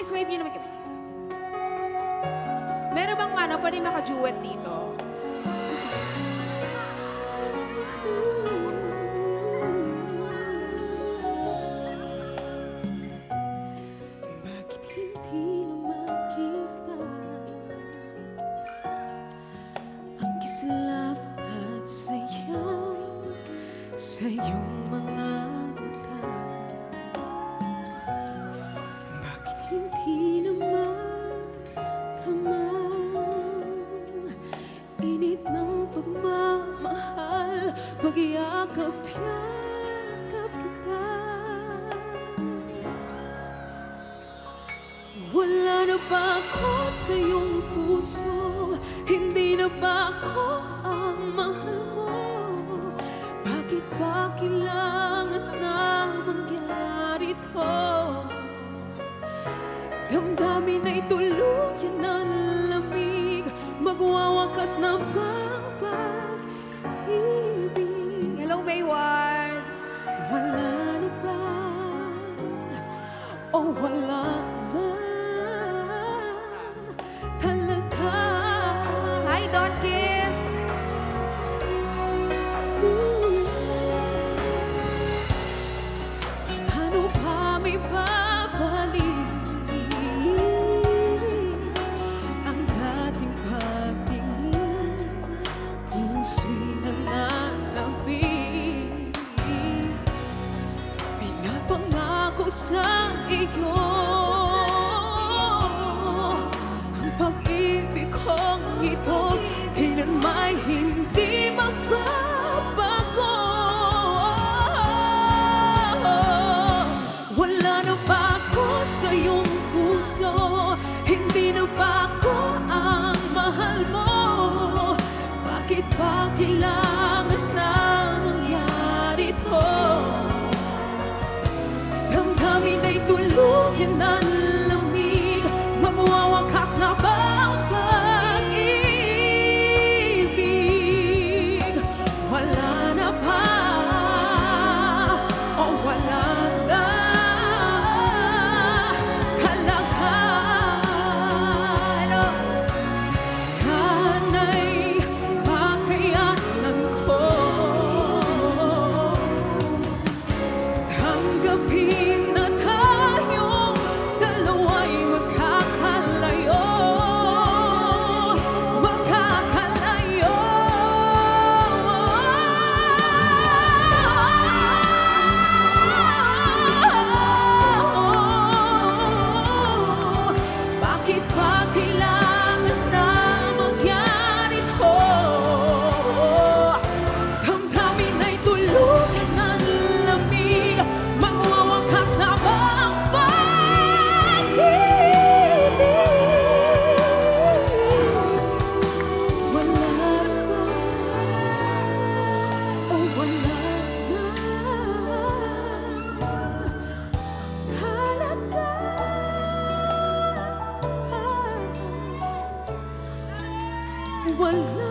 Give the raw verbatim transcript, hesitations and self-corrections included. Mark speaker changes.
Speaker 1: Please wave niyo naman kami. Meron bang ano, pwede maka-duet dito? Bakit hindi naman kita ang kislap at saya sa iyong mga mata? Bakit hindi naman tama init ng pagmamahal, pagyakap-yakap kita? Wala na ba ako sa iyong puso? Hindi na ba ako ang mahal mo? Bakit ba kailangan nang mangyari to? Damdamin ay tuluyan ng lamig, magwawakas na bang pag-ibig? Hello, Mayward! Wala na ba? O wala na talaga? Hi, Don Kiss! Hmm. Paano pa may babalik ang dating pagtingin? Puso'y nananabik, pinapangako sa iyo ang pag-ibig kong ito kailanmay hindi magbabago. Wala na ba ako sa iyong puso? Hindi na ba ako ang mahal mo? Bakit ba kailangan na mangyari to? Damdamin ay tuluyan ng lamig, magwawakas na ba ang pag-ibig? Wala na ba? O wala na talaga? Ano? Sana'y makayanan ko tanggapin na tayong dalawa'y magkakalayo, magkakalayo. Bakit ba kailangan na mangyari to? Damdamin ay tuluyan ng lamig, magwawakas na ba ang pag-ibig? Wala na o wala na talaga? Wala